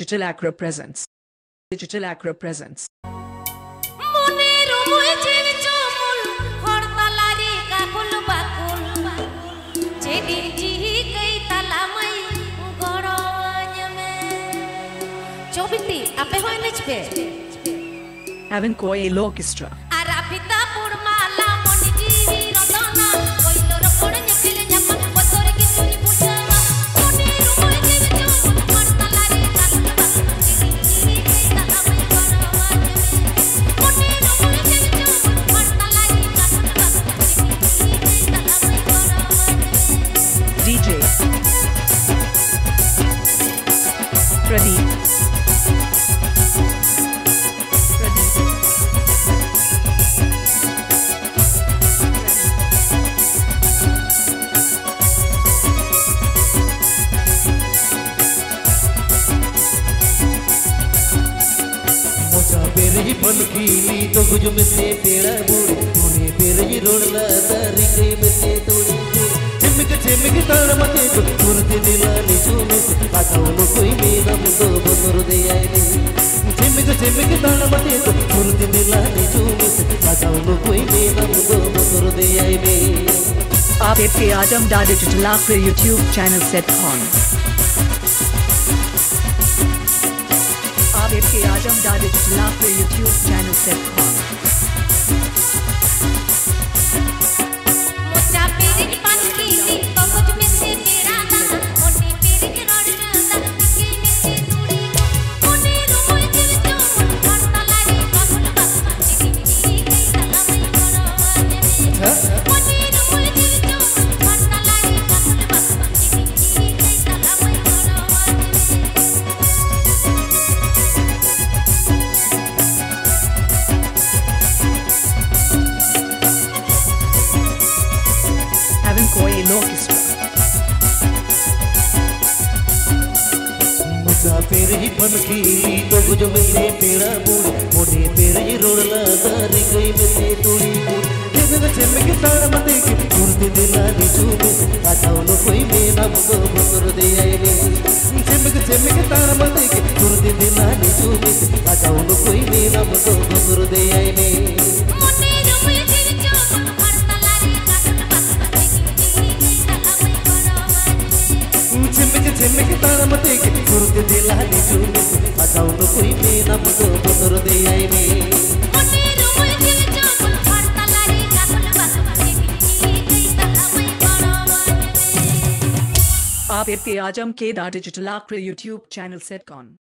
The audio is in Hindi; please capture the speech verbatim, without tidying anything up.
Digital Acro Presents. Digital Acro Presents. Having Koil Orchestra. D J Pradeep पेरही पलकीली तो गुज में से पेड़ा बूढ़ी तूने पेरही रोड़ला तारी कई में से तोड़ी चिमक चिमक तार मते तो तुरते दिलानी चूमे से आकाउनो कोई मेरा मुंडो बंदर दे आए चिमक चिमक तार मते तो तुरते दिलानी चूमे से आकाउनो कोई मेरा मुंडो बंदर दे आए आप के आजम डा डिजिटल आखिर यूट्यूब चैनल सेट ऑन आप के आजम डा डिजिटल आखिर YouTube channel set on Koil Orchestra. मुझा पेरही पलकीली तो गुज में से पेड़ा बूढ़ी मोटे पेरही रोड़ला तारी कई में से तोड़ी चिमक चिमक तार मते के तुरते दिलानी चूमे से आकाउनो कोई मेरा मुंडो बंदर दे आए चिमक चिमक तार मते के तुरते दिलानी चूमे से आकाउनो कोई मेरा मुंडो बंदर दे आए चिमक तार मते के तुरते दिलानी चूमे से आकाउनो कोई मेरा मुंडो बंदर दे आए आप के आजम के डा डिजिटल आखिर यूट्यूब चैनल सेट ऑन